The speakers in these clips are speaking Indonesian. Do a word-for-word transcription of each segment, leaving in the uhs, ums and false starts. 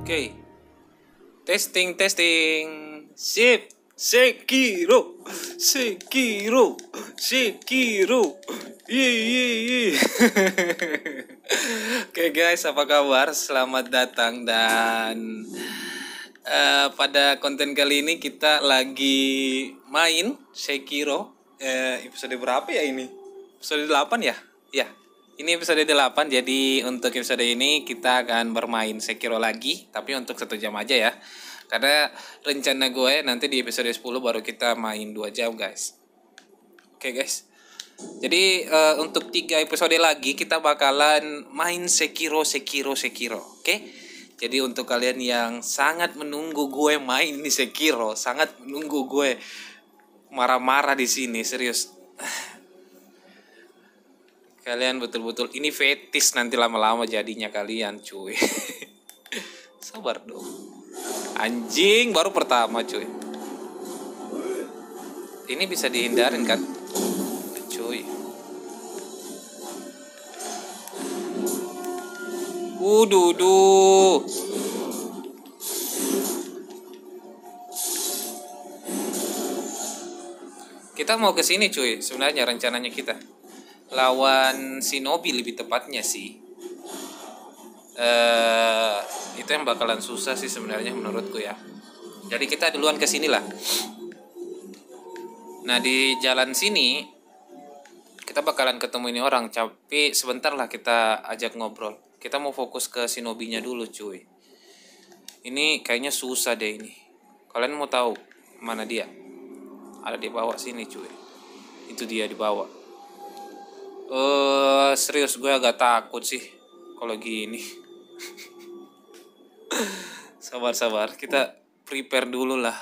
Oke. Testing, testing. Sip. Sekiro. Sekiro. Sekiro. Ye ye ye. Oke guys, apa kabar? Selamat datang dan uh, pada konten kali ini kita lagi main Sekiro. Uh, episode berapa ya ini? Episode delapan ya? Ya. Ini episode delapan, jadi untuk episode ini kita akan bermain Sekiro lagi, tapi untuk satu jam aja ya. Karena rencana gue nanti di episode sepuluh baru kita main dua jam guys. Oke guys. Jadi uh, untuk tiga episode lagi kita bakalan main Sekiro, Sekiro, Sekiro. Oke. Jadi untuk kalian yang sangat menunggu gue main di Sekiro, sangat menunggu gue marah-marah di sini, serius. Kalian betul-betul ini fetis nanti lama-lama jadinya kalian cuy. Sabar dong. Anjing baru pertama cuy. Ini bisa dihindarin kan? Cuy. Uduh. Kita mau ke sini cuy, sebenarnya rencananya kita. Lawan Shinobi lebih tepatnya sih. Uh, itu yang bakalan susah sih sebenarnya menurutku ya. Jadi kita duluan ke sini lah. Nah di jalan sini kita bakalan ketemu ini orang, tapi sebentar lah kita ajak ngobrol. Kita mau fokus ke Shinobi-nya dulu cuy. Ini kayaknya susah deh ini. Kalian mau tahu mana dia? Ada di bawah sini cuy. Itu dia di bawah. Uh, serius gue agak takut sih kalau gini. Sabar-sabar, kita prepare dulu lah.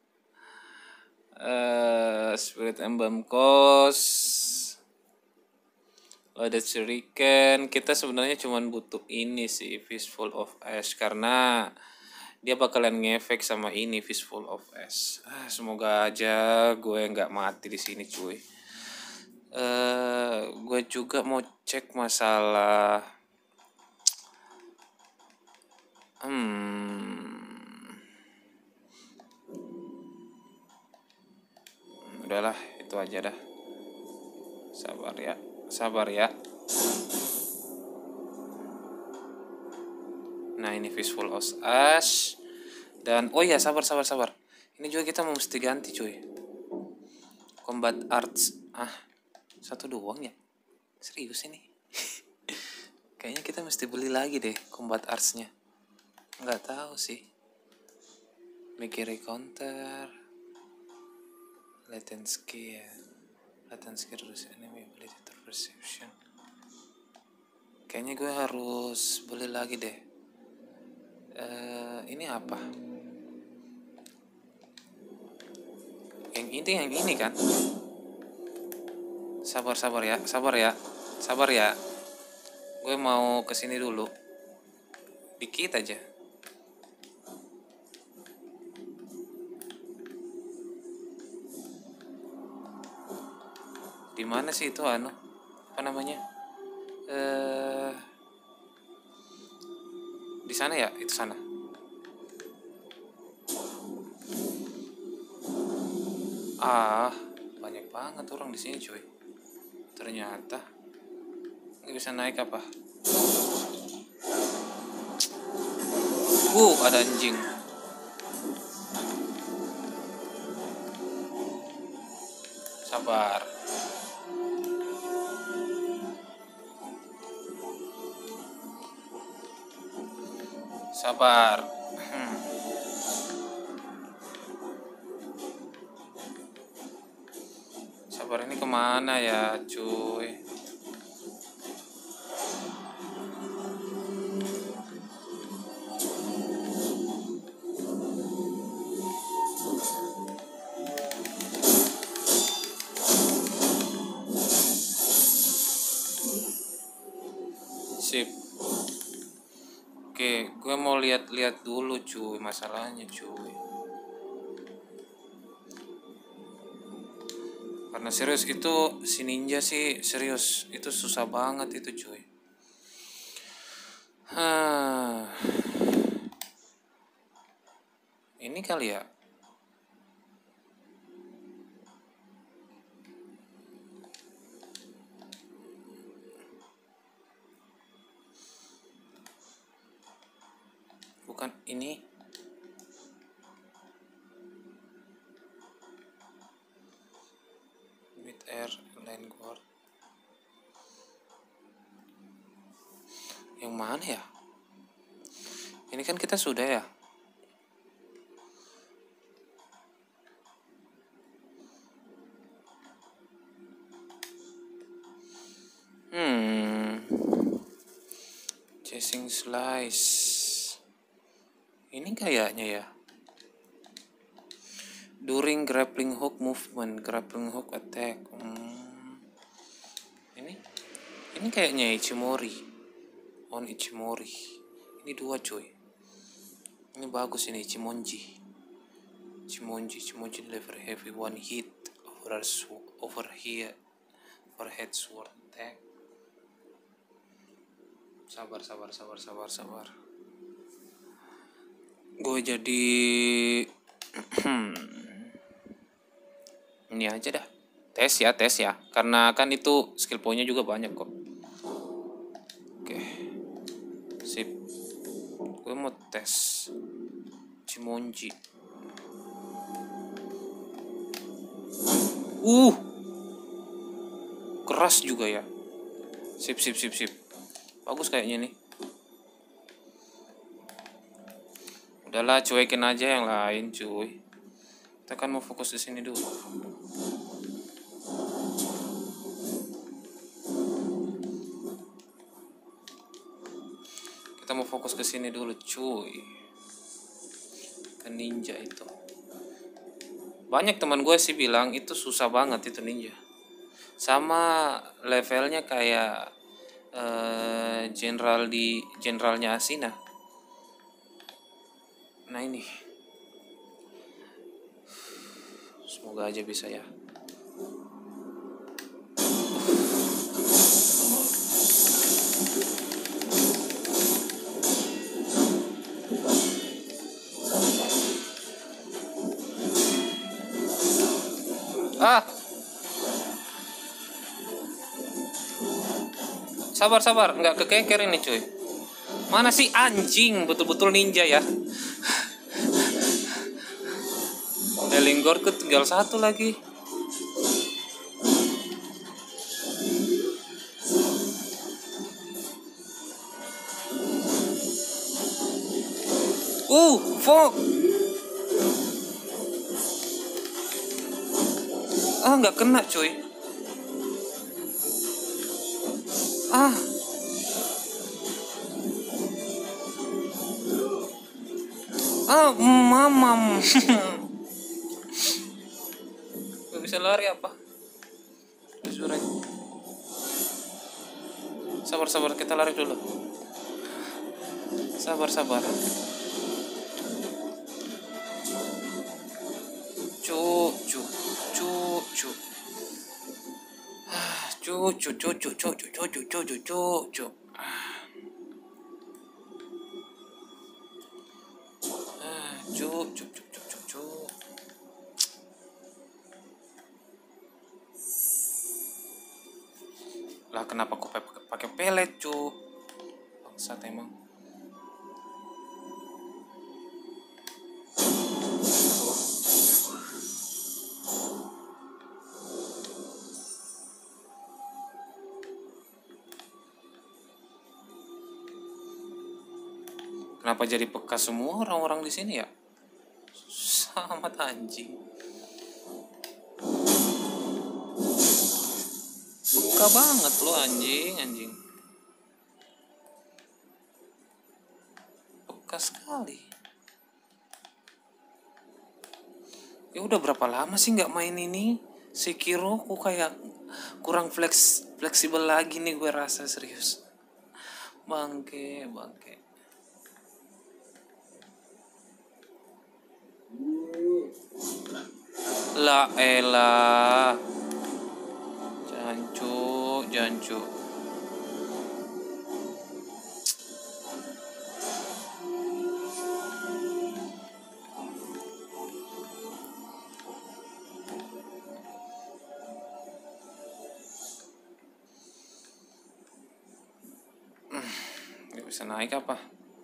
uh, Spirit Emblem Coast, ada shuriken. Kita sebenarnya cuma butuh ini sih, Fistful of Ash, karena dia bakalan ngefek sama ini Fistful of Ash. ah, Semoga aja gue nggak mati di sini cuy. Uh, gue juga mau cek masalah hmm udahlah itu aja dah. Sabar ya, sabar ya. Nah ini Fistful of Ash. Dan oh ya sabar sabar sabar. Ini juga kita mesti ganti cuy. Combat Arts. Ah satu doang ya? Serius ini? Kayaknya kita mesti beli lagi deh Combat Arts-nya. Nggak tahu sih. Mikir counter, latent skill, latent skill reduce enemy ability to perception. Kayaknya gue harus beli lagi deh. Uh, ini apa? Yang ini yang ini kan? Sabar sabar ya, sabar ya, sabar ya. Gue mau kesini dulu, dikit aja. Di mana sih itu anu? Apa namanya? Eh, di sana ya, itu sana. Ah, banyak banget orang di sini cuy. Ternyata nggak bisa naik apa? Uh, ada anjing. Sabar. Sabar. Hmm. Sabar ini kemana ya cuy? Sip. Oke, gue mau lihat-lihat dulu cuy masalahnya cuy. Karena serius itu si ninja sih serius itu susah banget itu cuy. Hah. Ini kali ya. Bukan ini. With air line guard. Yang mana ya? Ini kan kita sudah ya. Hmm. Chasing slice. Ini kayaknya ya. During grappling hook movement, grappling hook attack. Hmm. Ini, ini kayaknya Ichimori. On Ichimori. Ini dua cuy. Ini bagus ini Ichimonji. Ichimonji, Ichimonji deliver heavy one hit over over here, overhead sword attack. Sabar, sabar, sabar, sabar, sabar. Gue jadi ini aja dah. Tes ya, tes ya. Karena kan itu skill point-nya juga banyak kok. Oke. Sip. Gue mau tes Chimonji. Uh. Keras juga ya. Sip, sip, sip, sip. Bagus kayaknya nih. Udahlah, cuekin aja yang lain, cuy. Kita kan mau fokus di sini dulu. Kita mau fokus ke sini dulu, cuy. Ke ninja itu. Banyak teman gue sih bilang itu susah banget itu ninja. Sama levelnya kayak uh, general di generalnya Asina. Nah ini. Semoga aja bisa ya. Ah. Sabar, sabar, nggak kekeker ini cuy. Mana sih anjing, betul-betul ninja ya. Elingorku tinggal satu lagi. Uh, fuck. Ah, nggak kena cuy. Ah. Ah, mamam. Gak bisa lari apa? Disuruh. Sabar, sabar, kita lari dulu. Sabar, sabar. Cu, cu, cu, cu. Cu, cu, cu, cu, cu, cu, cu, cu, cu, cu, cu, cu. Cu, cu, cu, cu, cu, cu. Lah kenapa aku pakai pelet, cu? Bangsat emang. Kenapa jadi peka semua orang-orang di sini ya? Susah amat anjing. Peka banget lo anjing, anjing. Peka sekali. Ya udah berapa lama sih nggak main ini? Sekiro kok kayak kurang fleks fleksibel lagi nih, gue rasa serius. Bangke, bangke. La elah. Jancu, jancu. bisa naik apa?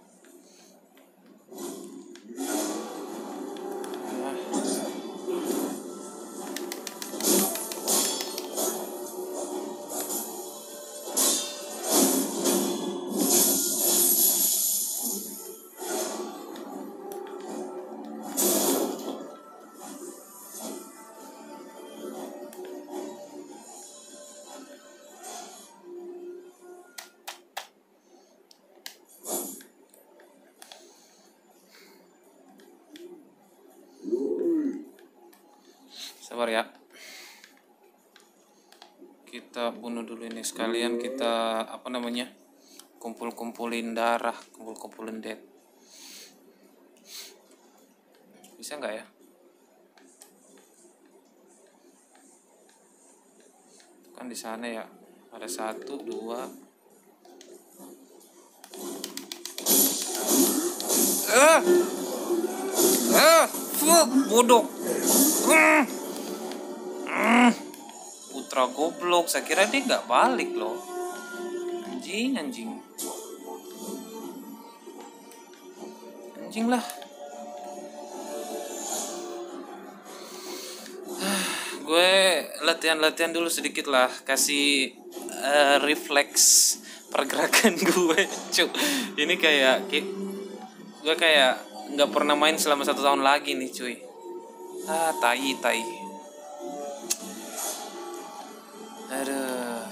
Sabar ya. Kita bunuh dulu ini sekalian, kita apa namanya? Kumpul-kumpulin darah, kumpul-kumpulin dead. Bisa nggak ya? Kan di sana ya. Ada satu, dua. Eh, eh, fuck, bodoh. Mm. Mm. Putra goblok, saya kira dia nggak balik loh. Anjing, anjing. Anjing lah. Gue latihan-latihan dulu sedikit lah, kasih uh, refleks pergerakan gue. Cuk, ini kayak gue kayak nggak pernah main selama satu tahun lagi nih cuy. Ah, tai tai. Aduh.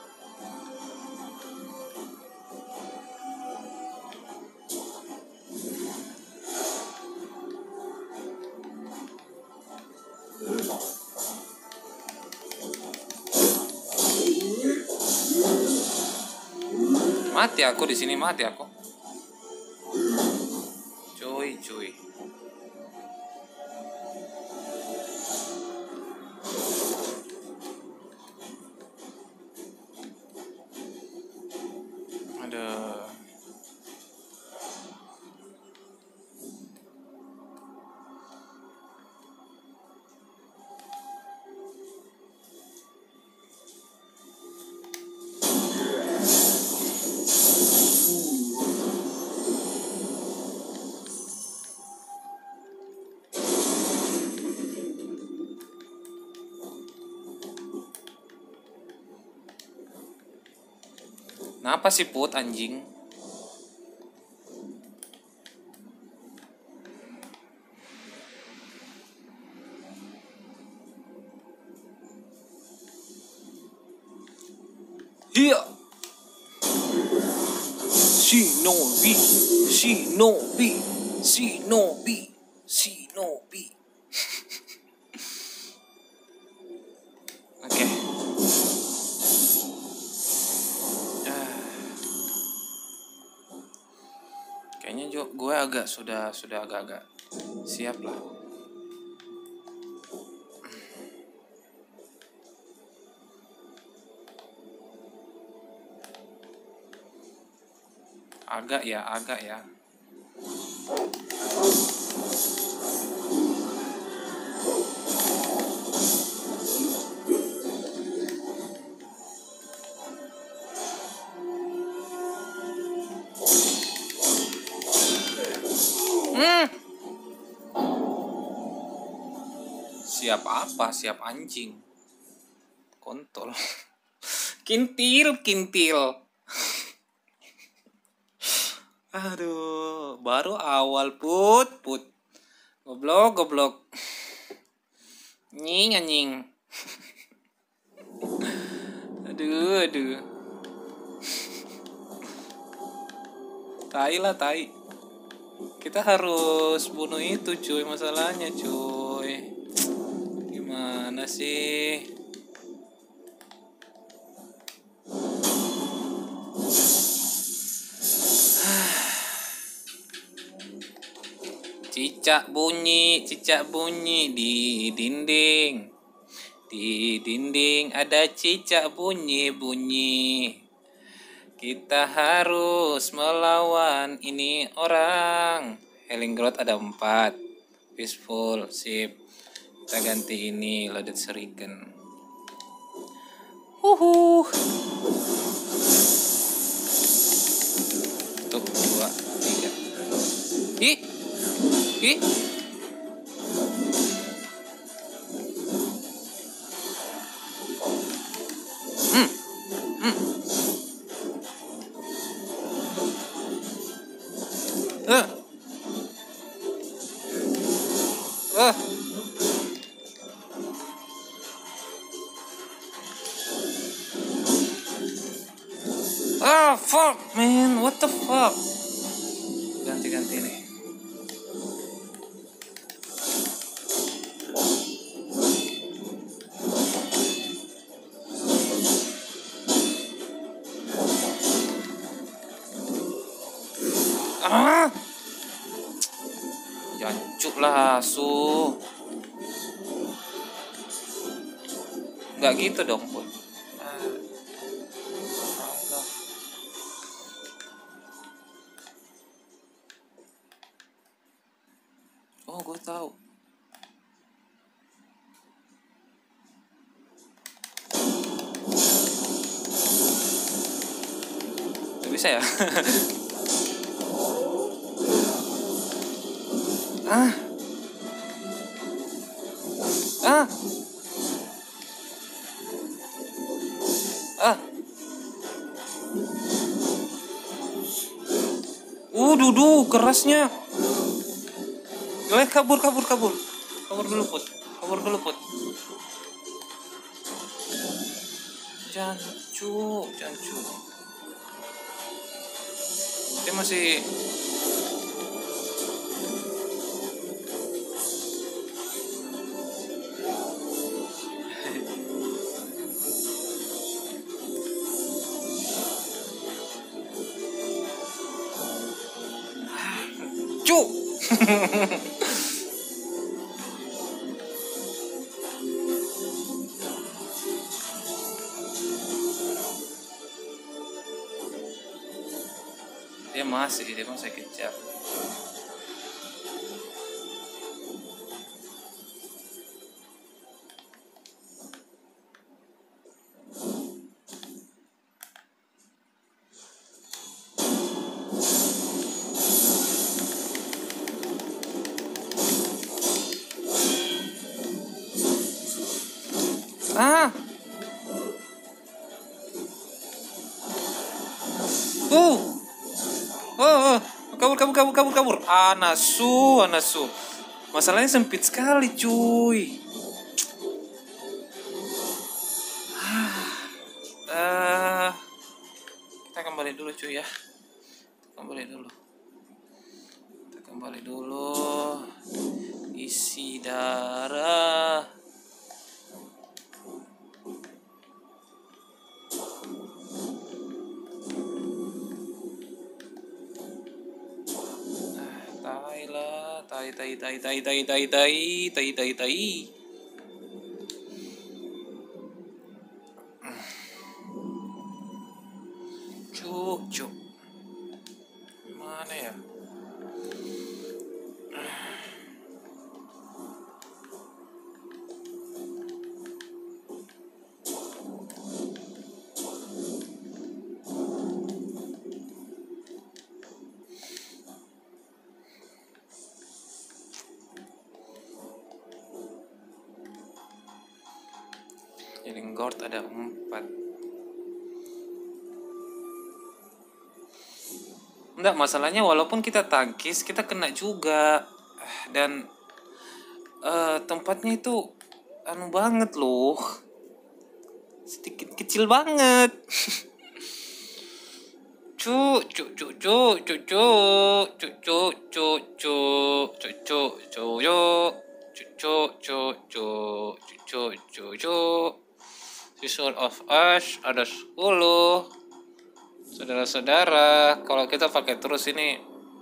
Mati aku di sini, mati aku. Cuy, cuy. Aduh. Kenapa sih Put anjing? Iya. Shinobi, Shinobi, Shinobi, Shinobi. Oke. Okay. Kayaknya jo, gue agak sudah sudah agak-agak siap lah. Agak ya, agak ya. Hmm. Siap apa? Siap anjing. Kontol. Kintil, kintil. Aduh, baru awal Put, Put. Goblok, goblok. Nying, anjing. Aduh, aduh. Tai lah, tai. Kita harus bunuh itu cuy, masalahnya cuy. Gimana sih? Cicak bunyi, cicak bunyi di dinding. Di dinding ada cicak bunyi-bunyi. Kita harus melawan ini orang. Healing growth ada empat. Peaceful, sip. Kita ganti ini, loaded shuriken. Huhu. Ih. Ih. Hmm. Hmm. Eh. Eh. Ah, fuck, man. What the fuck? Ganti-ganti nih. Ah. Jancuk lah, su. Nggak gitu dong, Put. Ah. Allah. Oh, gue tahu. Gak bisa ya? ah. Ah. Ah. Uh, dudu, kerasnya. Lihat, kabur, kabur, kabur. Kabur dulu, Put. Kabur dulu, Put. Jancu, jancu. Dia masih... Cuk. Dia masih, dia masih kejar. Ah. Uh. Oh, oh. Kabur, kabur, kabur, kabur, kabur. Anasu, anasu. Masalahnya sempit sekali, cuy. Ah. Kita kembali dulu, cuy ya. Kita kembali dulu. Kita kembali dulu. Isi darah. Tai tai tai tai tai tai tai tai tai tai. Cuk cuk. Mana ya? Jadi guard ada empat. Enggak, masalahnya walaupun kita tangkis, kita kena juga. Dan uh, tempatnya itu anu banget loh. Sedikit kecil banget. Cuk cuk cuk cuk cuk cuk cuk cuk cuk cuk cuk cuk cuk cuk cuk cuk cuk cuk cuk cuk. Season of Us ada sepuluh. Saudara-saudara, kalau kita pakai terus ini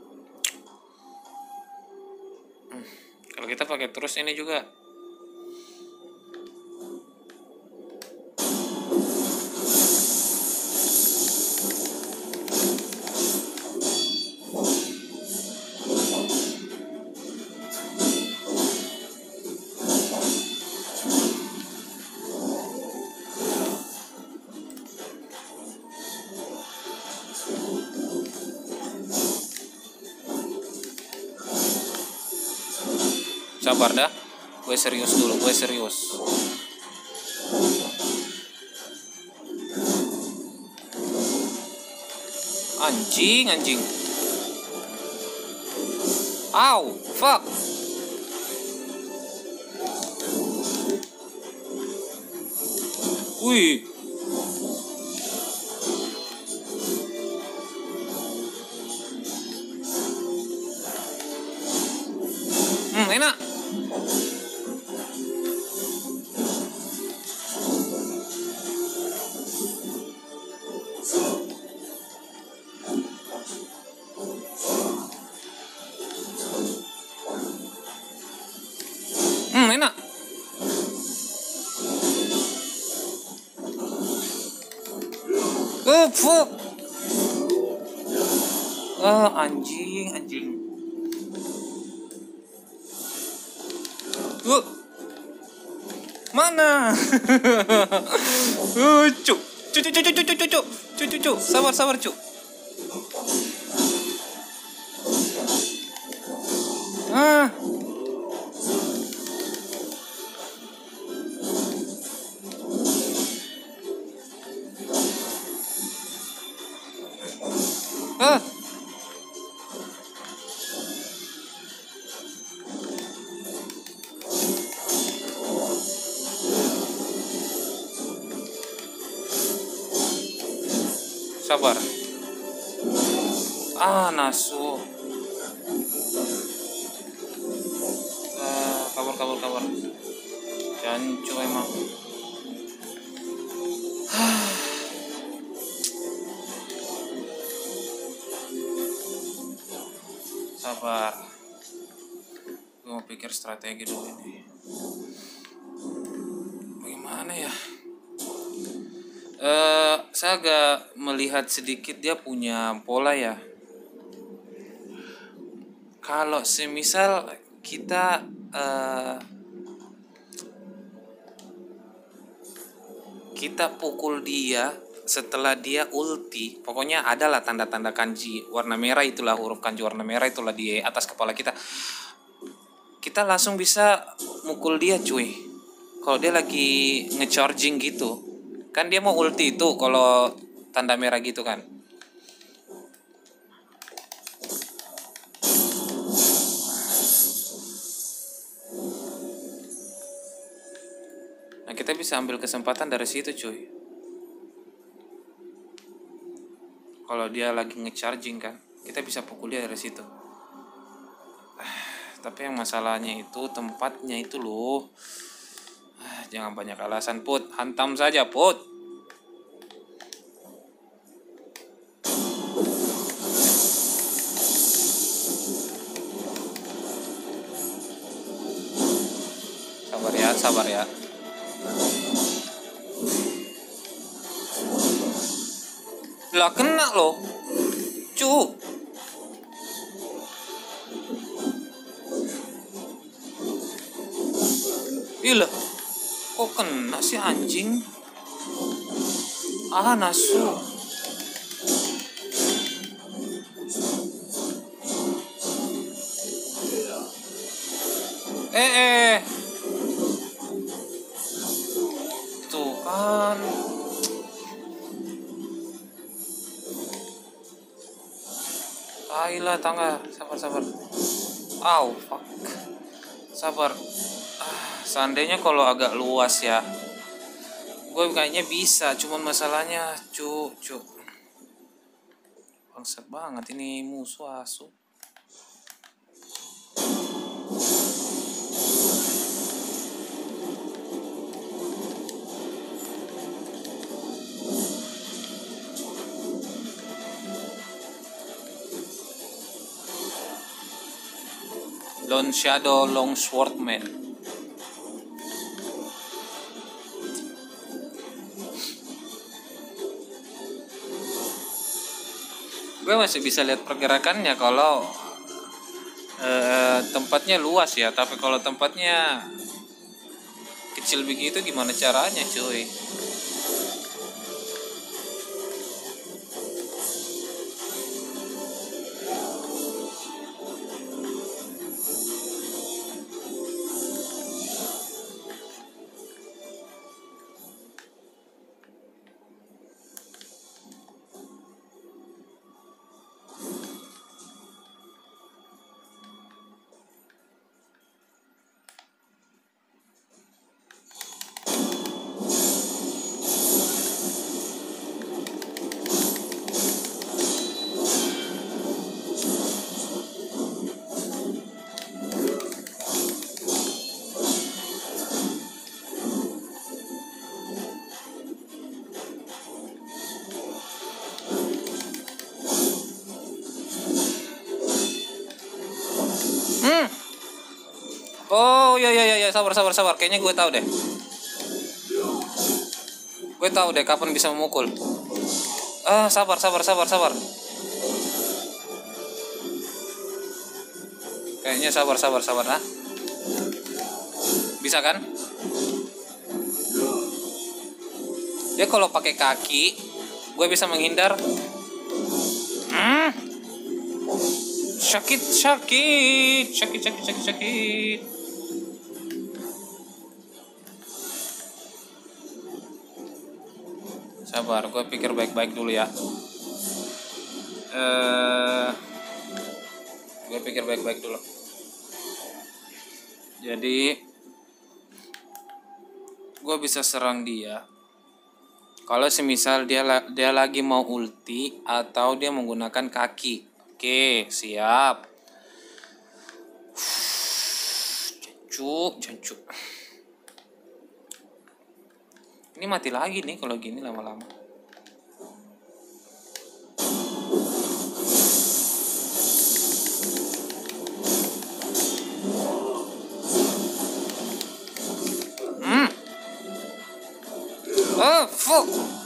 hmm, kalau kita pakai terus ini juga Sabar dah. Gue serius dulu, gue serius. Anjing, anjing. Ow, fuck. Wih. Hmm, enak. Hmm, enak. Oh, fuck. Ah, anjing, anjing. Uh. Mana? uh, cuk. Cuk, cuk, cuk, cuk, cuk, cuk, cuk, cuk, cuk, cuk. Sabar, sabar, cuk. Ah. Ah. Sabar. Ah, nasu. Ah, kabur, kabur, kabur. Jancu emang. Sabar. Gue mau pikir strategi dulu ini. Bagaimana ya? Eh, saya agak melihat sedikit dia punya pola ya. Kalau semisal kita uh, kita pukul dia setelah dia ulti, pokoknya adalah tanda-tanda kanji warna merah, itulah huruf kanji warna merah, itulah di atas kepala kita. Kita langsung bisa mukul dia cuy. Kalau dia lagi nge-charging gitu, kan dia mau ulti itu kalau tanda merah gitu kan. Nah, kita bisa ambil kesempatan dari situ cuy. Kalau dia lagi nge-charging kan, kita bisa pukul dia dari situ. Tapi yang masalahnya itu tempatnya itu loh. Jangan banyak alasan, Put. Hantam saja, Put. Sabar ya, sabar ya. Lah kena loh. Cuk. Ih, kok kena sih anjing? Ah, nasu. Eh, eh. Tuh kan. Ayolah tangga, sabar sabar. Au, fuck. Sabar. Ah, seandainya kalau agak luas ya, gue kayaknya bisa. Cuman masalahnya, cuk, cuk. Bangsat banget ini musuh asu. Lone Shadow Longswordman. Gue masih bisa lihat pergerakannya kalau eh, tempatnya luas ya, tapi kalau tempatnya kecil begitu gimana caranya, cuy? Hmm. Oh ya ya ya ya, sabar sabar sabar. Kayaknya gue tahu deh. Gue tahu deh kapan bisa memukul. Ah, sabar sabar sabar sabar. Kayaknya sabar sabar sabar ah. Bisa kan? Dia kalau pakai kaki, gue bisa menghindar. Hmm. Sakit sakit sakit sakit sakit sakit. Sabar, gue pikir baik-baik dulu ya. Eh, gue pikir baik-baik dulu. Jadi, gue bisa serang dia. Kalau semisal dia dia lagi mau ulti atau dia menggunakan kaki. Oke, siap. Jancuk, jancuk. Ini mati lagi nih kalau gini lama-lama. Hmm. Oh, fuck.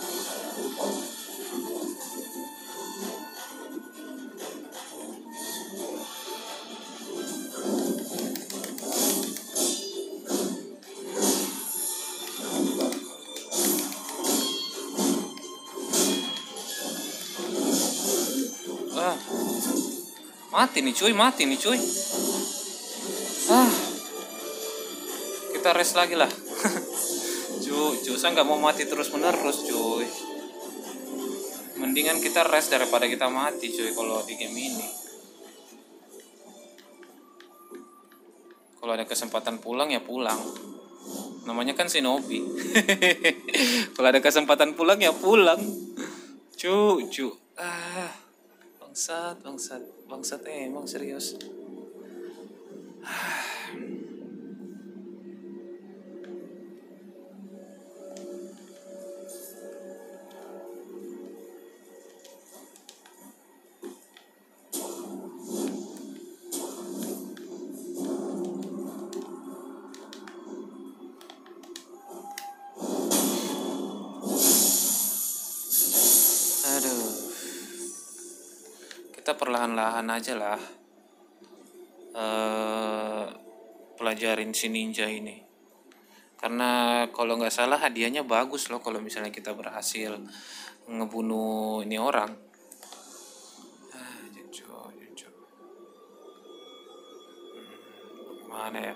Ah. Mati nih cuy, mati nih cuy. Ah. Kita rest lagi lah. Cuy, cuy, saya nggak mau mati terus menerus cuy. Mendingan kita rest daripada kita mati cuy kalau di game ini. Kalau ada kesempatan pulang ya pulang. Namanya kan shinobi. Kalau ada kesempatan pulang ya pulang. Cuy, cuy. Ah. Bangsat, bangsat, bangsat eh, emang serius. Aduh. Kita perlahan-lahan aja lah. Uh, pelajarin si ninja ini. Karena kalau nggak salah hadiahnya bagus loh kalau misalnya kita berhasil ngebunuh ini orang. Ah, jancuk, jancuk. Hmm, mana ya?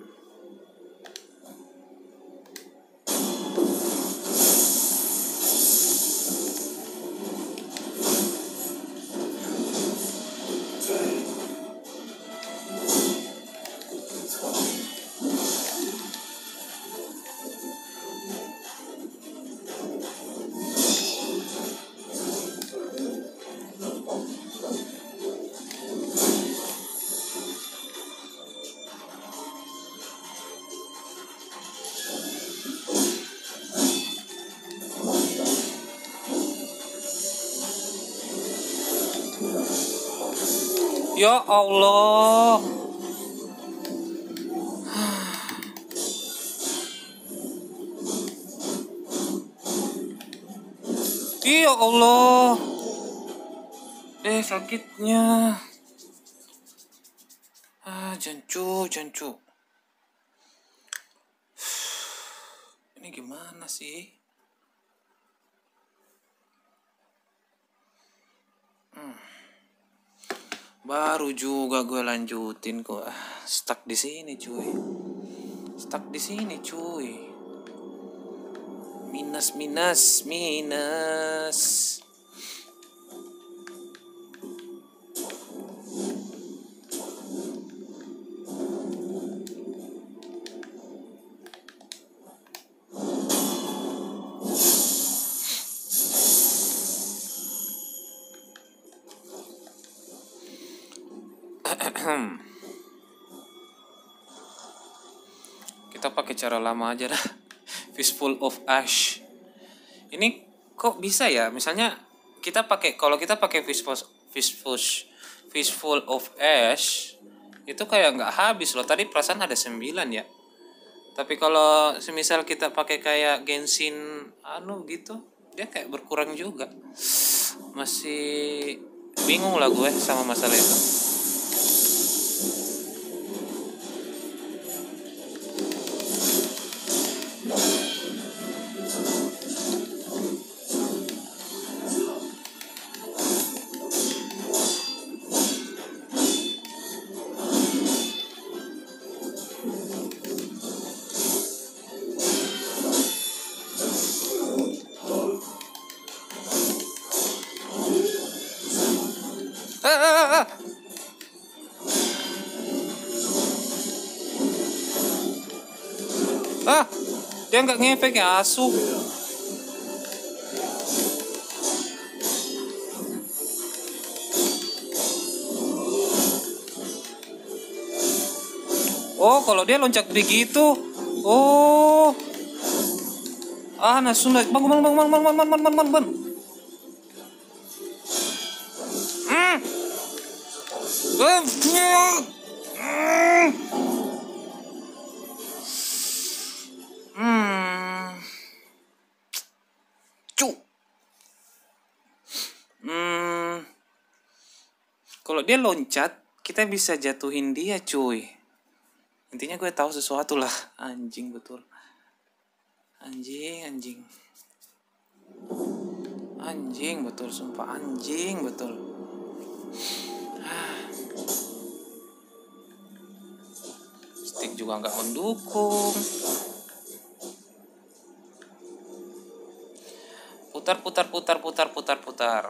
Ya Allah. Ya Allah. Eh sakitnya. Ah, jancu, jancu. Ini gimana sih? Hmm. Baru juga gue lanjutin kok. Stuck di sini, cuy. Stuck di sini, cuy. Minus, minus, minus. Kita pakai cara lama aja dah. Fistful of Ash. Ini kok bisa ya? Misalnya kita pakai, kalau kita pakai fistful fistful fistful of Ash, Itu kayak nggak habis loh. Tadi perasaan ada sembilan ya. Tapi kalau semisal kita pakai kayak Genshin anu gitu, dia kayak berkurang juga. Masih bingung lah gue sama masalah itu. Ah, ah, ah. Ah, dia nggak ngefek ya asu. Oh, kalau dia loncat begitu. Oh. Ah, nasun bangun bangun bangun bangun bangun bangun bangun bangun. Hmm. Hmm. Cu. Hmm. Kalau dia loncat, kita bisa jatuhin dia, cuy. Intinya gue tahu sesuatu lah. Anjing betul. Anjing, anjing. Anjing betul, sumpah anjing betul. Stick juga nggak mendukung. Putar, putar, putar, putar, putar, putar.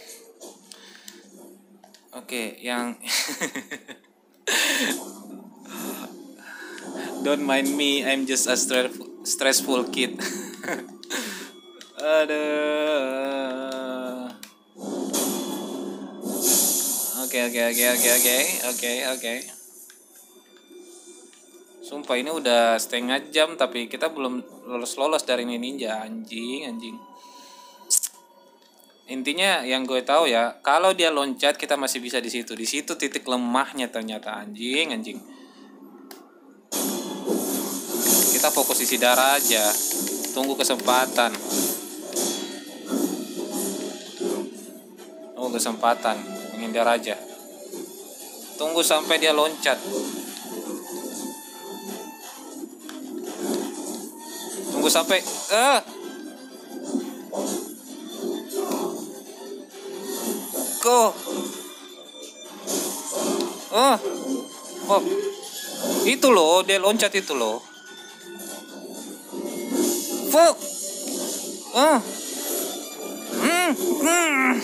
Oke, yang don't mind me, I'm just a stressful kid. Aduh. Oke, oke, oke, oke, oke, oke, oke. Sumpah ini udah setengah jam tapi kita belum lolos-lolos dari ini ninja. Anjing, anjing. Intinya yang gue tahu ya, kalau dia loncat kita masih bisa di situ. Di situ titik lemahnya ternyata, anjing, anjing. Kita fokus isi darah aja. Tunggu kesempatan. Tunggu kesempatan, menghindar aja. Tunggu sampai dia loncat. Tunggu sampai eh Kok Oh, oh, itu loh, dia loncat itu loh. Fuck. Oh. Hmm. Hmm.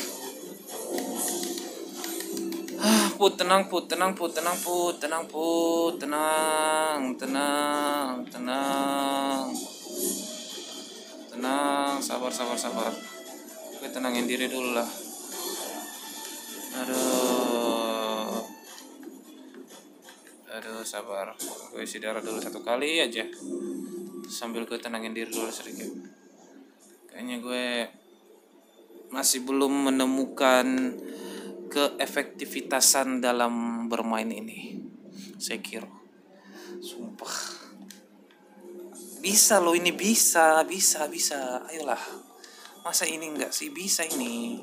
Ah, put tenang, put tenang, put tenang, put tenang, put tenang, tenang, tenang, tenang, sabar, sabar, sabar. Gue tenangin diri dulu lah. Aduh. Aduh, sabar. Gue isi darah dulu satu kali aja. Sambil gue tenangin diri dulu sedikit. Kayaknya gue masih belum menemukan keefektivitasan dalam bermain ini. Sekiro. Sumpah. Bisa loh ini, bisa, bisa, bisa. Ayolah. Masa ini enggak sih? Bisa ini.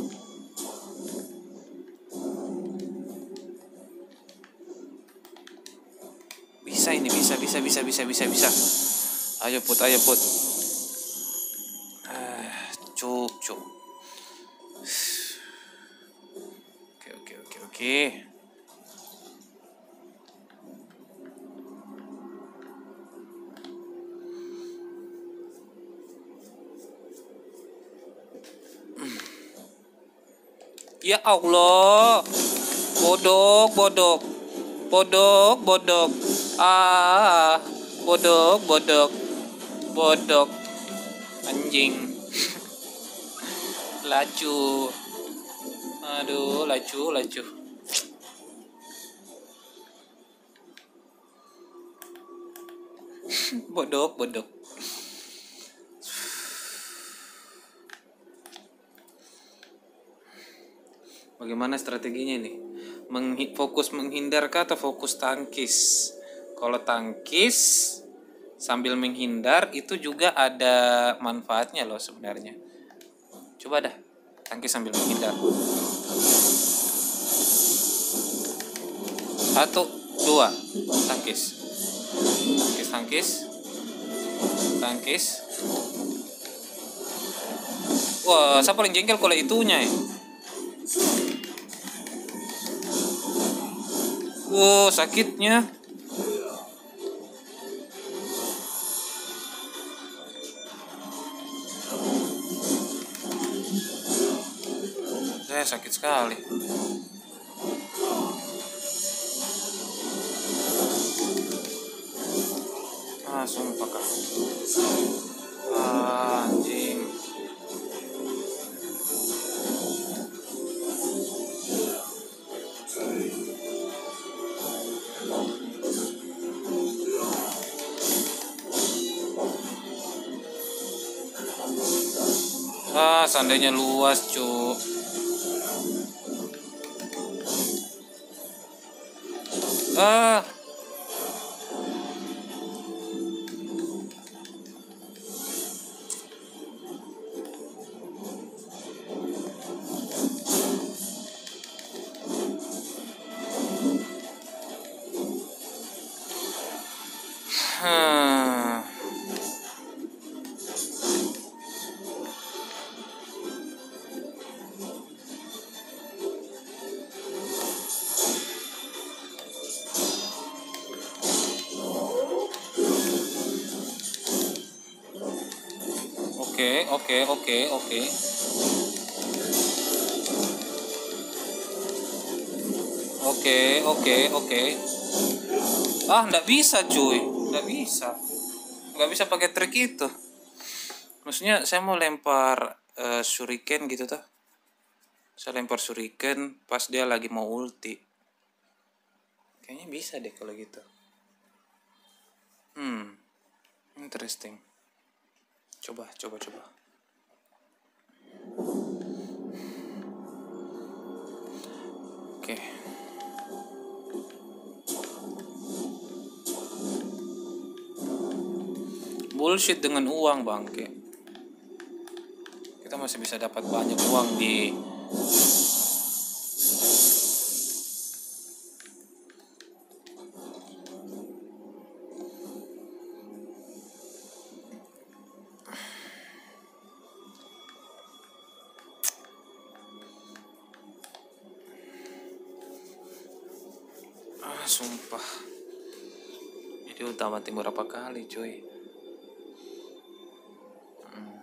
Bisa ini, bisa, bisa, bisa, bisa, bisa, bisa. Ayo put, ayo put. Ah, cuk, cuk. Oke, oke, oke, oke. Ya Allah. Bodok, bodok. Bodok, bodok. Ah, bodok, bodok. Bodok. Anjing. Laju. Aduh, laju, laju. Bodok, bodok. Bagaimana strateginya nih? Menghi- fokus menghindar kah atau fokus tangkis? Kalau tangkis sambil menghindar itu juga ada manfaatnya loh sebenarnya. Coba dah, tangkis sambil menghindar. Satu, dua, tangkis. Tangkis, tangkis. Tangkis. Wah, saya paling jengkel kalau itunya ya. Wow, sakitnya. Saya sakit sekali. Ah, sumpah kak. Ah, anjing. Ah, seandainya luas, cu. Ah. Hmm. Oke, oke, oke, oke. Oke, oke, oke. Ah, nggak bisa, cuy. Nggak bisa. Nggak bisa pakai trik itu. Maksudnya saya mau lempar uh, shuriken gitu tuh. Saya lempar shuriken pas dia lagi mau ulti. Kayaknya bisa deh kalau gitu. Hmm, interesting. Coba, coba, coba. Oke. Bullshit dengan uang, bangke. Kita masih bisa dapat banyak uang di Ah, sumpah. Jadi utama tim berapa kali, cuy? Hmm.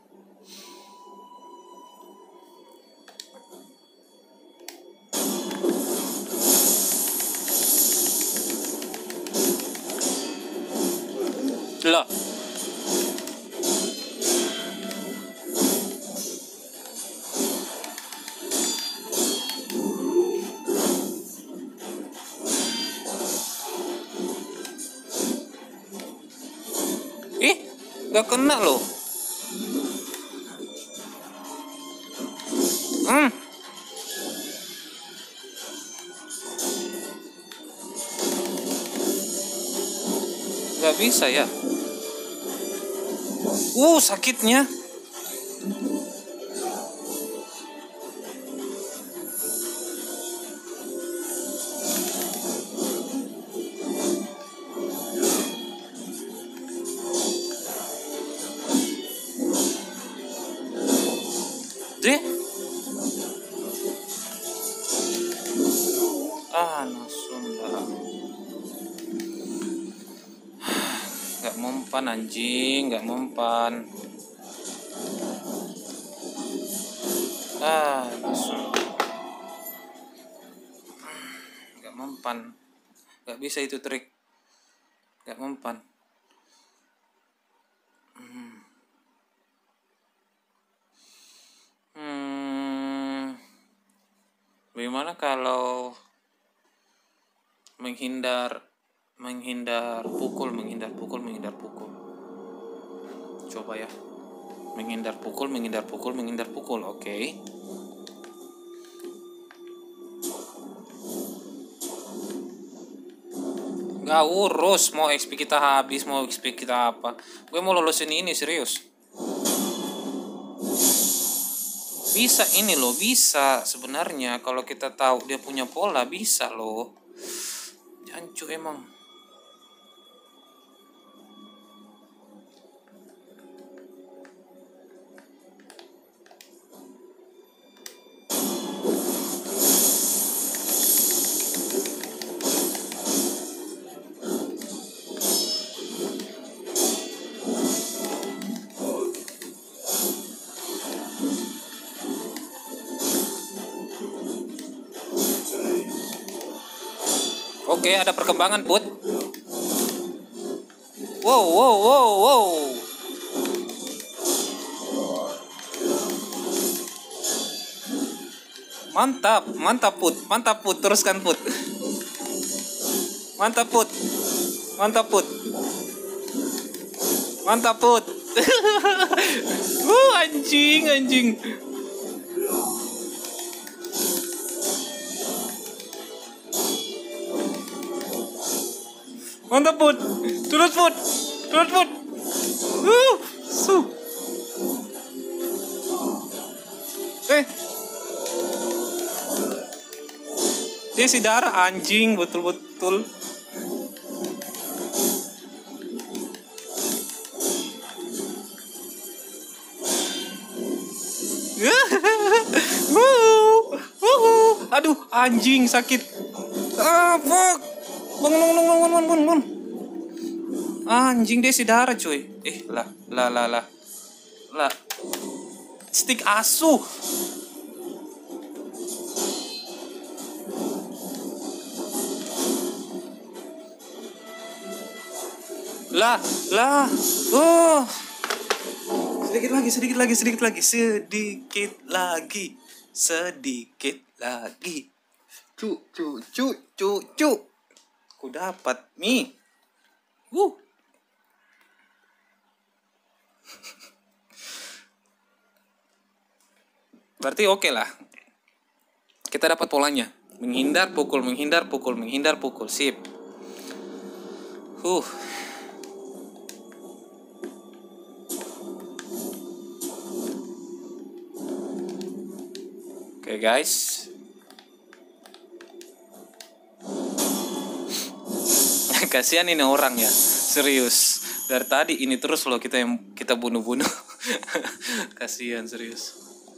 Lah. Ih, gak kena loh. Hmm. Gak bisa ya. Uh, sakitnya. Deh. Ah, nasunda. Gak mempan anjing, gak mempan. Ah, nasunda. Gak mempan. Gak bisa itu trik. Gak mempan. Hmm. Hmm. Bagaimana kalau menghindar menghindar pukul menghindar pukul menghindar pukul coba ya, menghindar pukul menghindar pukul menghindar pukul. Oke, okay. Gak urus mau X P kita habis, mau X P kita apa. Gue mau lulusin ini serius. Bisa ini loh, bisa sebenarnya kalau kita tahu dia punya pola bisa loh. Jancu emang. Oke, ada perkembangan, Put. Wow, wow, wow, wow. Mantap, mantap, Put. Mantap, Put. Teruskan, Put. Mantap, Put. Mantap, Put. Mantap, Put. Wuh, anjing, anjing. Mantap, Put. Turut, Put. Turut, Put. Uh, su. Eh. Dia si darah anjing betul-betul. Aduh, anjing sakit. Ah, fuck. Bangun, bangun, bangun, bangun, bangun, bangun. Anjing dia si darah cuy. Eh lah lah lah lah lah. Stick asu. Lah lah. Oh. Sedikit lagi, sedikit lagi, sedikit lagi, sedikit lagi, sedikit lagi. Cu cu cu cu cu. Ku dapat mie. Uh. Berarti oke okay lah. Kita dapat polanya. Menghindar, pukul, menghindar, pukul, menghindar, pukul. Sip. Huh. Oke okay, guys. Kasihan ini orang ya. Serius. Dari tadi ini terus loh kita yang kita bunuh-bunuh. Kasihan serius.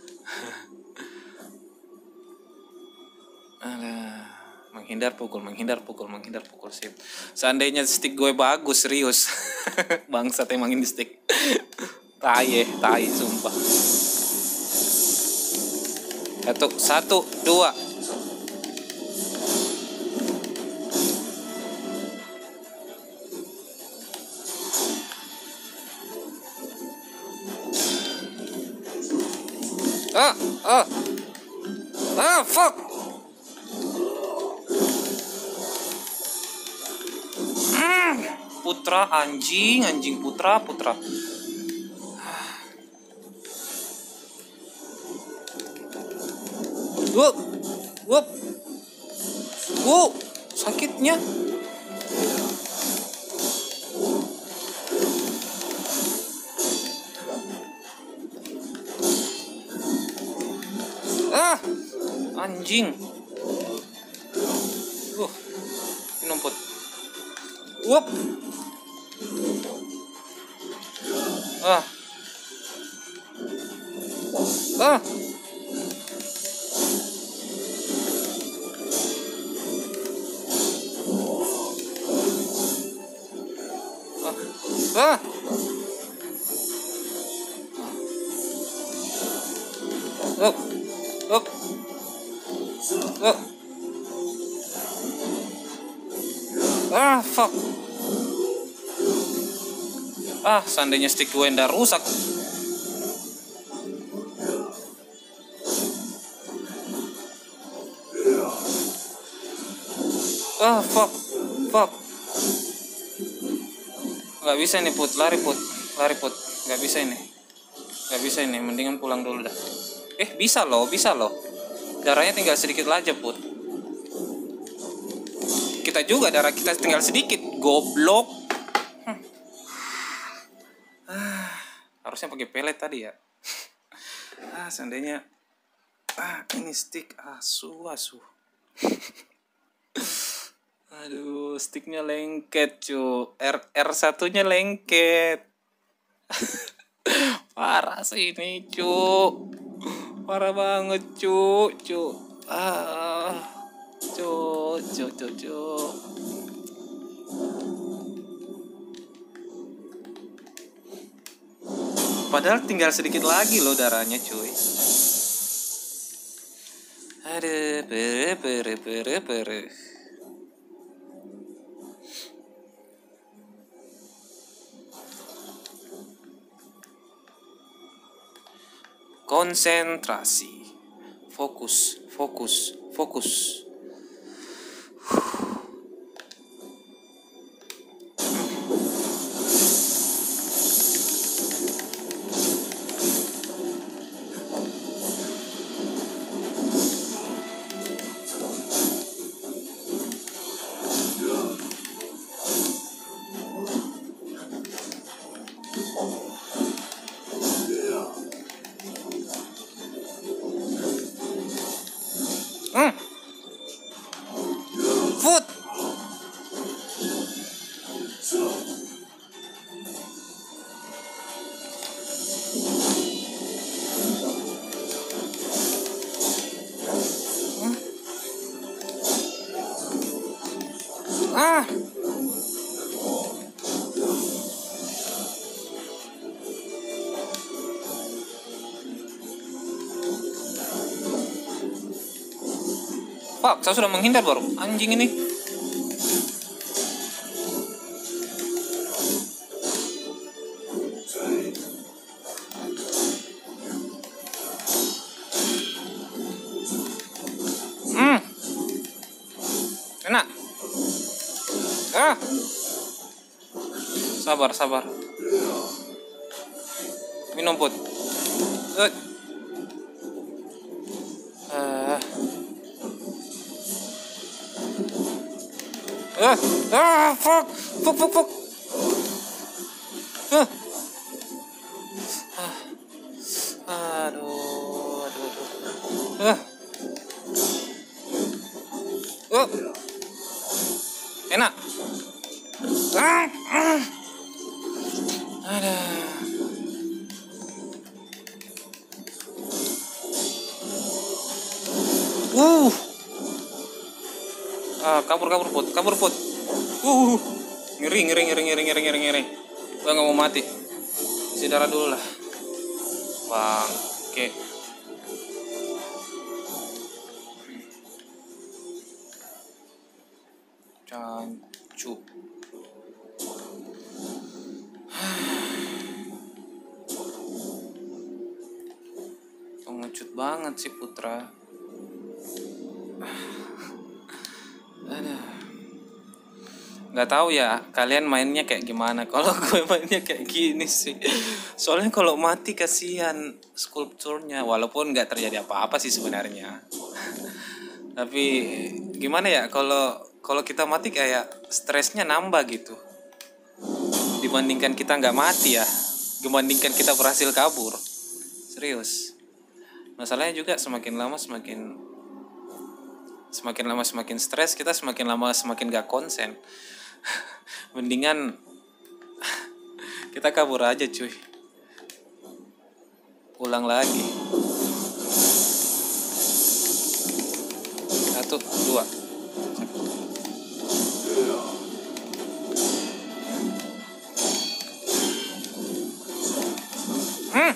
Alah, menghindar pukul, menghindar pukul, menghindar pukul sip. Seandainya stick gue bagus serius. Bangsat emang ini stick. Tai, tai sumpah. Satu, satu, dua. Ah, ah, ah, fuck. Hmm, putra anjing, anjing putra, putra. Wup, wup, wup, sakitnya. Ah, anjing. Uh, numput. Wup. Ah. Ah. Ah. Up. Up. Up. Ah, fuck. Ah, seandainya stick gue udah rusak. Ah, fuck. Fuck. Gak bisa ini Put, lari Put, lari Put, gak bisa ini, gak bisa ini, mendingan pulang dulu dah. Eh bisa loh, bisa loh, darahnya tinggal sedikit aja Put. Kita kita juga, darah kita tinggal sedikit. Goblok. Hmm. Ah, harusnya pakai pelet tadi ya. Ah, seandainya ah ini stick asu asu. Aduh, sticknya lengket cu. R R satunya lengket. Parah sih ini cu. Parah banget cu, cu. Ah, cu, cu, cu, cu. Padahal tinggal sedikit lagi loh darahnya cuy. Aduh, pere, pere, pere, pere. Konsentrasi, fokus, fokus, fokus. Hmm. Foot. Hmm. Ah. Pak, saya sudah menghindar baru. Anjing ini. Hmm. Enak. Ah. Sabar, sabar. Minum put. Eh. Ah. Ah, ah, fuck, fuck, fuck, fuck. Ah. Ah. Aduh, aduh, aduh. Ah. Oh. Enak. Ah. Ah. Ada. Uh. Ah, kabur, kabur, put, kabur, put. Uh. Ngeri, ngeri, ngeri, ngeri, ngeri, ngeri, ngeri. Gua nggak mau mati. Isi darah dulu lah. Bang, oke. Cancu. Pengecut banget sih Putra. Aduh. Nggak tahu ya kalian mainnya kayak gimana. Kalau gue mainnya kayak gini sih. Soalnya kalau mati kasihan skulpturnya, walaupun nggak terjadi apa-apa sih sebenarnya. Tapi gimana ya, kalau kalau kita mati kayak stresnya nambah gitu. Dibandingkan kita nggak mati ya. Dibandingkan kita berhasil kabur. Serius. Masalahnya juga semakin lama semakin semakin lama semakin stres, kita semakin lama semakin gak konsen. Mendingan kita kabur aja cuy. Ulang lagi. Satu, dua. Hmm.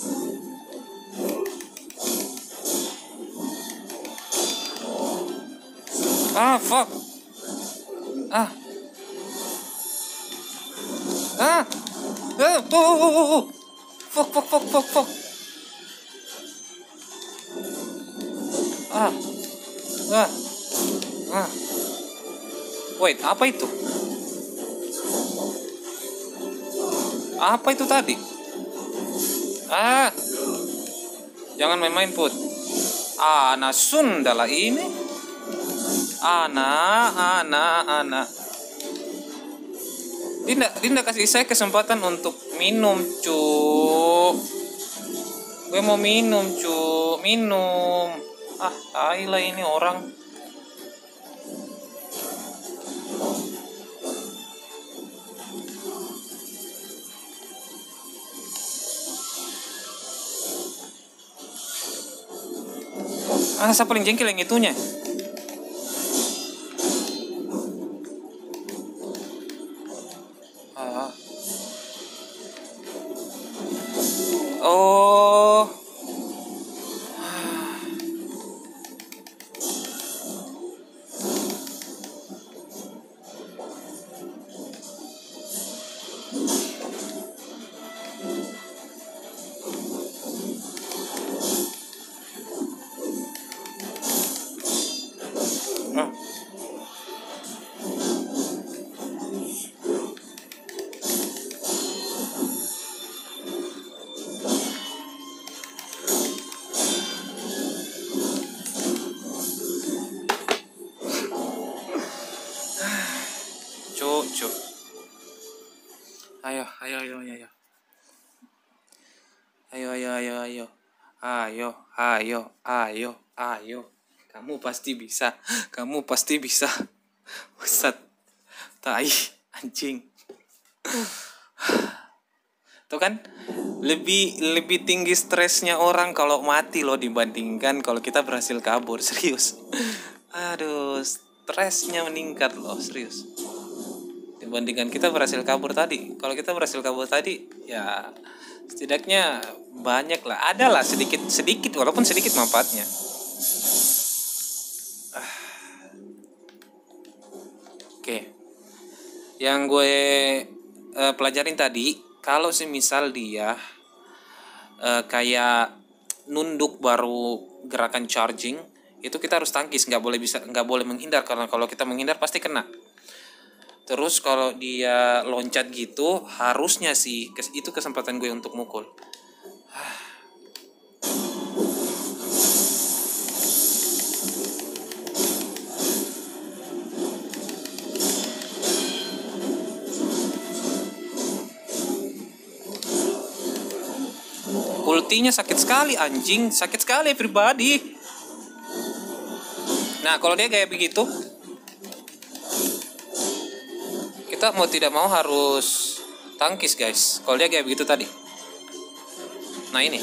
Ah, fuck. Ah. Ah. Ah, oh, oh, oh, oh. Fuck, fuck, fuck, fuck, fuck. Ah. Ah. Ah. Wait, apa itu? Apa itu tadi? Ah. Jangan main-main, Put. Ah, anak Sunda lah ini. Anak, anak, anak. Dinda, Dinda kasih saya kesempatan untuk minum, cuk. Gue mau minum, cuk. Minum. Ah, tai lah ini orang. Ah, saya paling jengkel yang itunya. Ah. Oh. Ah. Cuk, cuk. Ayo, ayo, ayo, ayo, ayo. Ayo, ayo, ayo, ayo. Ayo, ayo, ayo, ayo. Kamu pasti bisa. Kamu pasti bisa. Ustad. Tai, anjing. Tuh kan, lebih lebih tinggi stresnya orang kalau mati loh dibandingkan kalau kita berhasil kabur, serius. Aduh, stresnya meningkat loh, serius. Dibandingkan kita berhasil kabur tadi. Kalau kita berhasil kabur tadi, ya setidaknya banyak lah, ada lah sedikit sedikit walaupun sedikit manfaatnya. Ah. Oke, yang gue uh, pelajarin tadi, kalau semisal dia uh, kayak nunduk baru gerakan charging, itu kita harus tangkis, nggak boleh bisa nggak boleh menghindar, karena kalau kita menghindar pasti kena. Terus kalau dia loncat gitu, harusnya sih itu kesempatan gue untuk mukul. Ultinya sakit sekali anjing, sakit sekali pribadi. Nah kalau dia kayak begitu, kita mau tidak mau harus tangkis guys. Kalau dia kayak begitu tadi. Nah ini.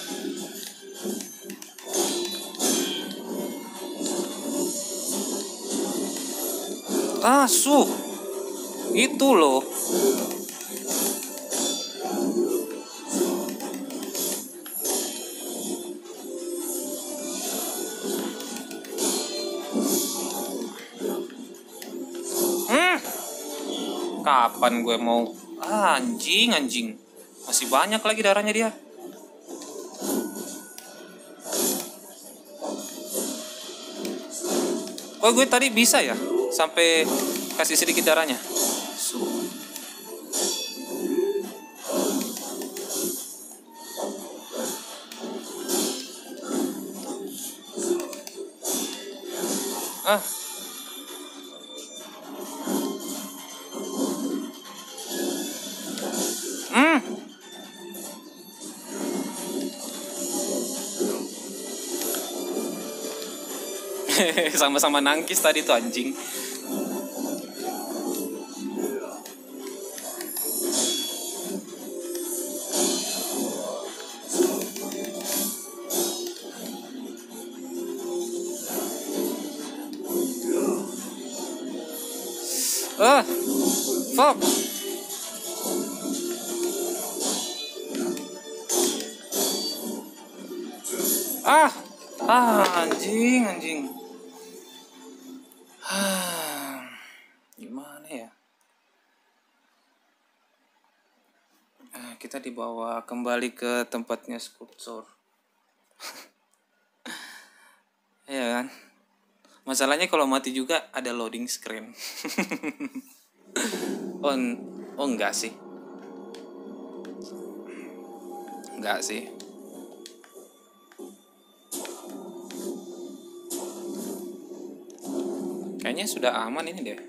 Ah su, itu loh. Kapan gue mau ah, anjing anjing masih banyak lagi darahnya dia. Kok gue tadi bisa ya sampai kasih sedikit darahnya. Ah. Hmm. Sama-sama nangkis tadi tuh anjing. Ah, fuck. Ah, ah, anjing, anjing. Ah, gimana ya? Ah, kita dibawa kembali ke tempatnya skulptur. Ya kan? Masalahnya kalau mati juga ada loading screen. oh, oh enggak sih. Enggak sih. Kayaknya sudah aman ini deh.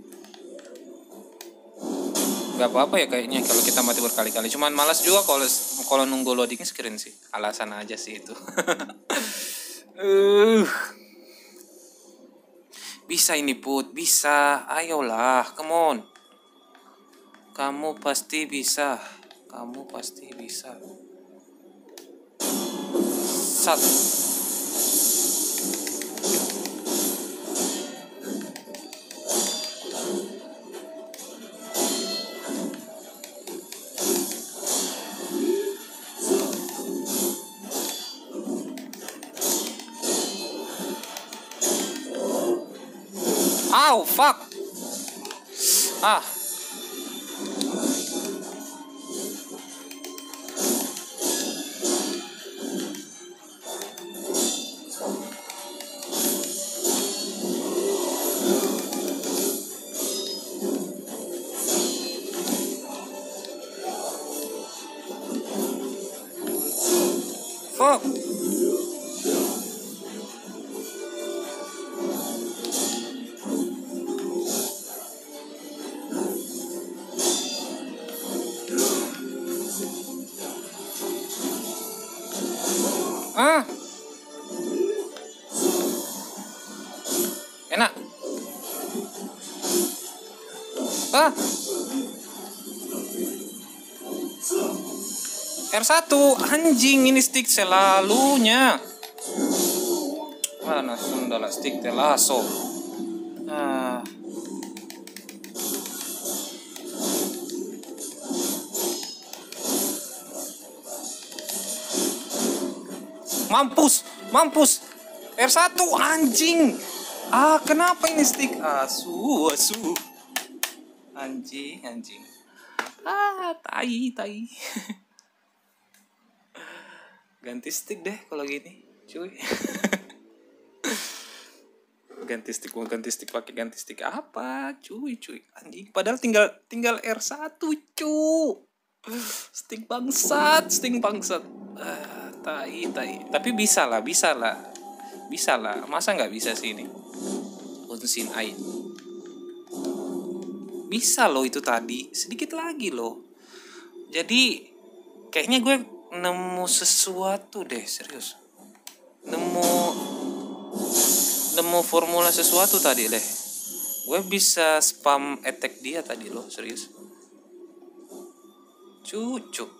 Gak apa-apa ya kayaknya kalau kita mati berkali-kali. Cuman malas juga kalau kalau nunggu loading screen sih. Alasan aja sih itu. uh. Bisa ini Put, bisa. Ayolah, come on. Kamu pasti bisa. Kamu pasti bisa. Sat. Ow, fuck. Ah. Fuck. Ah. Enak. Ah. R satu anjing ini stick selalunya. Mana sundala stick telaso. Ah. Mampus, mampus. R satu anjing. Ah, kenapa ini stick? Asu, asu. Anjing, anjing. Ah, tai, tai. Ganti stick deh kalau gini, cuy. Ganti stick, mau ganti stick pakai ganti stick apa, cuy, cuy. Anjing, padahal tinggal tinggal R satu, cuy. Stick bangsat, stick bangsat. Ah, tai, tai. Tapi bisa lah, bisa lah. Bisa lah. Masa nggak bisa sih ini? Unsin air. Bisa loh itu tadi. Sedikit lagi loh. Jadi kayaknya gue nemu sesuatu deh, serius. Nemu nemu formula sesuatu tadi deh. Gue bisa spam attack dia tadi loh, serius. Cucuk.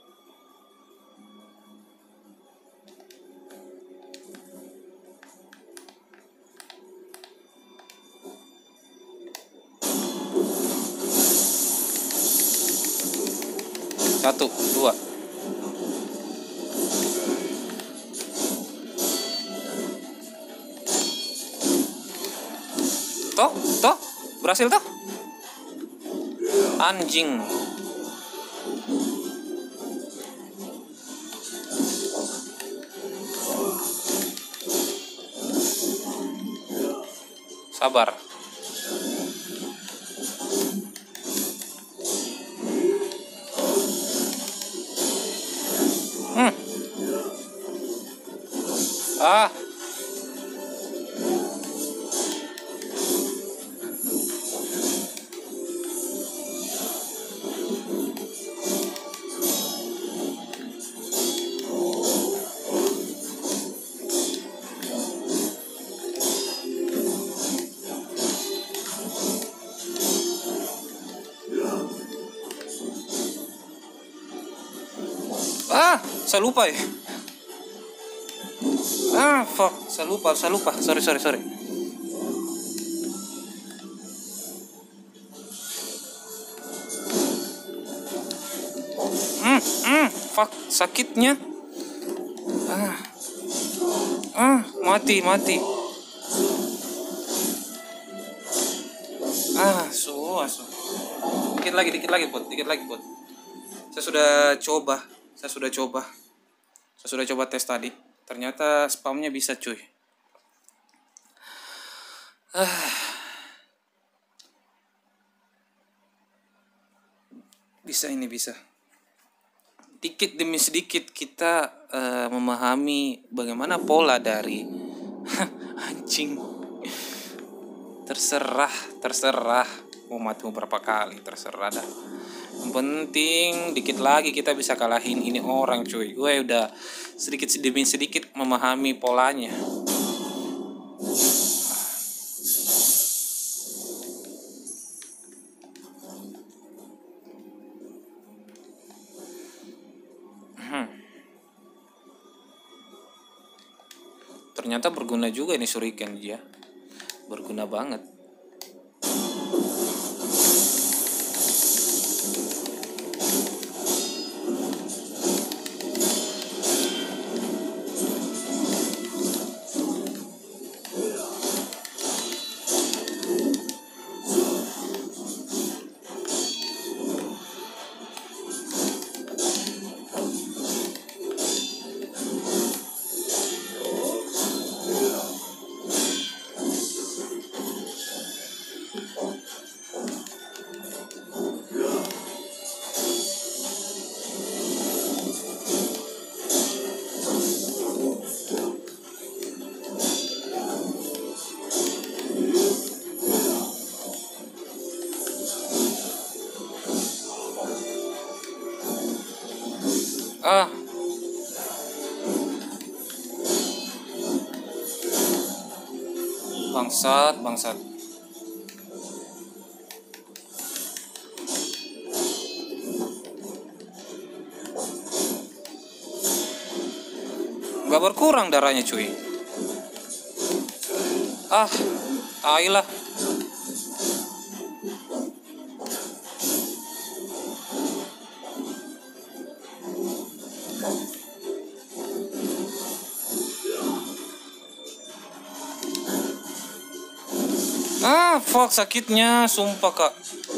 Satu, dua. Toh, toh, berhasil toh? Anjing. Sabar. Hmm. Ah. Ah, saya lupa ya. Ah, fuck, saya lupa, saya lupa. Sorry, sorry, sorry. Hmm, hmm, fuck, sakitnya. Ah, ah, mati, mati. Ah, su, asu. Dikit lagi, dikit lagi, Bot, dikit lagi, Bot. Saya sudah coba. Saya sudah coba. Saya sudah coba tes tadi. Ternyata spamnya bisa, cuy. Ah. Bisa ini bisa. Dikit demi sedikit kita uh, memahami bagaimana pola dari anjing. Terserah, terserah mau mati mau berapa kali, terserah dah. Yang penting dikit lagi kita bisa kalahin ini orang cuy. Gue udah sedikit demi sedikit memahami polanya. Hmm. Ternyata berguna juga ini shuriken dia. Berguna banget. Ah, bangsat, bangsat. Gak berkurang darahnya cuy. Ah, ayolah. Ah, fuck, sakitnya, sumpah kak.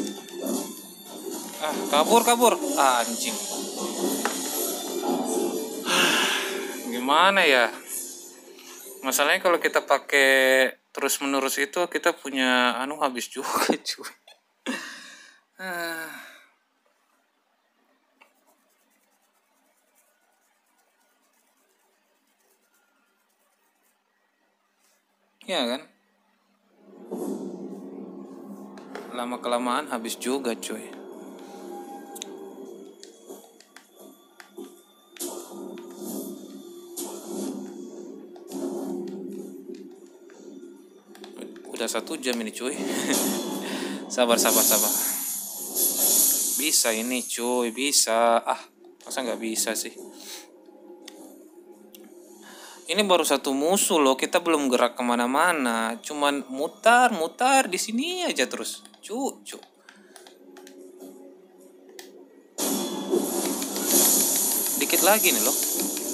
Ah, kabur, kabur. Ah, anjing. Gimana ya? Masalahnya kalau kita pakai terus menerus itu kita punya anu habis juga cuy. Ah. Ya kan? Lama kelamaan habis juga cuy. Udah satu jam ini cuy. Sabar, sabar, sabar. Bisa ini cuy, bisa. Ah, masa nggak bisa sih? Ini baru satu musuh loh, kita belum gerak kemana-mana. Cuman mutar-mutar di sini aja terus. Cu, cu. Dikit lagi nih loh.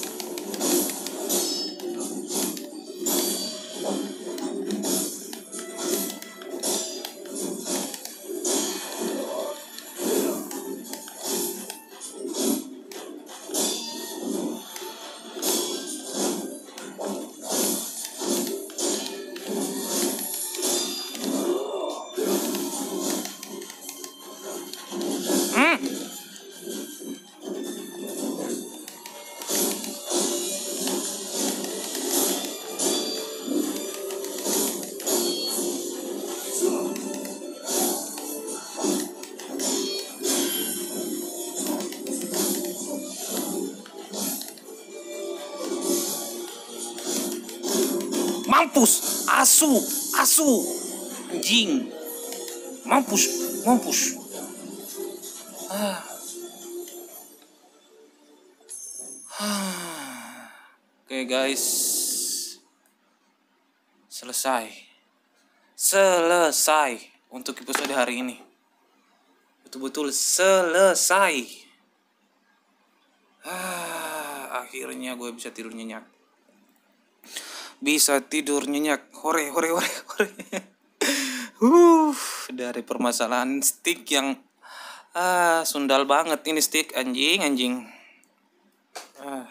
Mampus, asu, asu, anjing, mampus, mampus. Ah. Ah. Oke guys, selesai, selesai untuk episode hari ini. Betul-betul selesai. Ah, akhirnya gue bisa tidur nyenyak. Bisa tidur nyenyak. Hore, hore, hore, hore. uh, dari permasalahan stick yang ah sundal banget ini stick, anjing, anjing. Ah,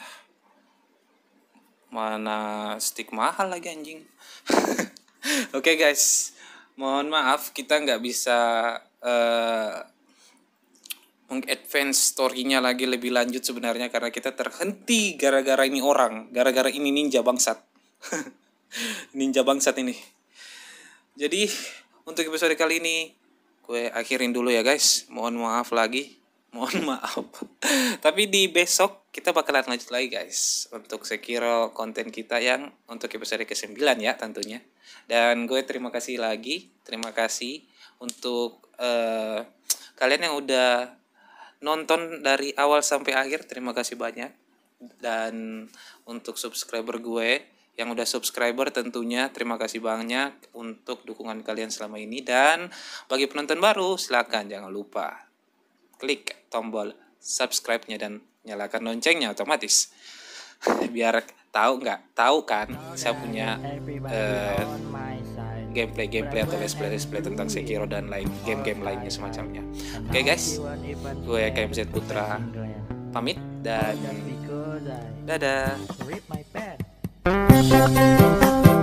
mana stick mahal lagi anjing. Oke okay, guys, mohon maaf kita nggak bisa uh, meng-advance story-nya lagi lebih lanjut sebenarnya karena kita terhenti gara-gara ini orang, gara-gara ini ninja bangsat. Ninja bangsat ini. Jadi untuk episode kali ini gue akhirin dulu ya guys. Mohon maaf lagi. Mohon maaf. Tapi di besok kita bakalan lanjut lagi guys untuk Sekiro konten kita yang untuk episode kesembilan ya tentunya. Dan gue terima kasih lagi, terima kasih untuk uh, kalian yang udah nonton dari awal sampai akhir. Terima kasih banyak. Dan untuk subscriber gue yang udah subscriber tentunya terima kasih banyak untuk dukungan kalian selama ini. Dan bagi penonton baru silakan jangan lupa klik tombol subscribe-nya dan nyalakan loncengnya otomatis biar tahu nggak tahu kan saya punya uh, gameplay gameplay atau let's play let's play tentang Sekiro dan lain game-game lainnya semacamnya. Oke okay, guys, gue K M Z Putra pamit dan dadah.